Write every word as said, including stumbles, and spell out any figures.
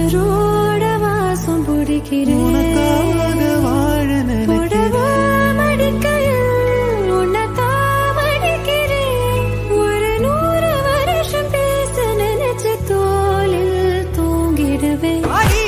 உசுரோட வாசம் பிடிக்கிறேன் புடவா மடிக்கையில் உன்னத்தான் மடிக்கிறேன் ஒரு நூறு வருஷம் பேச நினைச்ச தோளில் தூங்கிடுவேன்